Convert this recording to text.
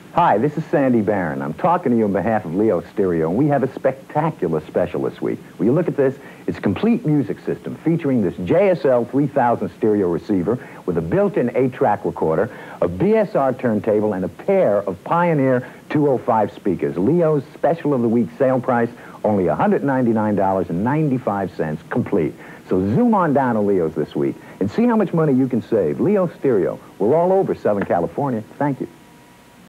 Hi, this is Sandy Barron. I'm talking to you on behalf of Leo Stereo, and we have a spectacular special this week. Will you look at this? It's a complete music system featuring this JSL 3000 stereo receiver with a built-in 8-track recorder, a BSR turntable, and a pair of Pioneer 205 speakers. Leo's special of the week sale price, only $199.95 complete. So zoom on down to Leo's this week and see how much money you can save. Leo Stereo. We're all over Southern California. Thank you.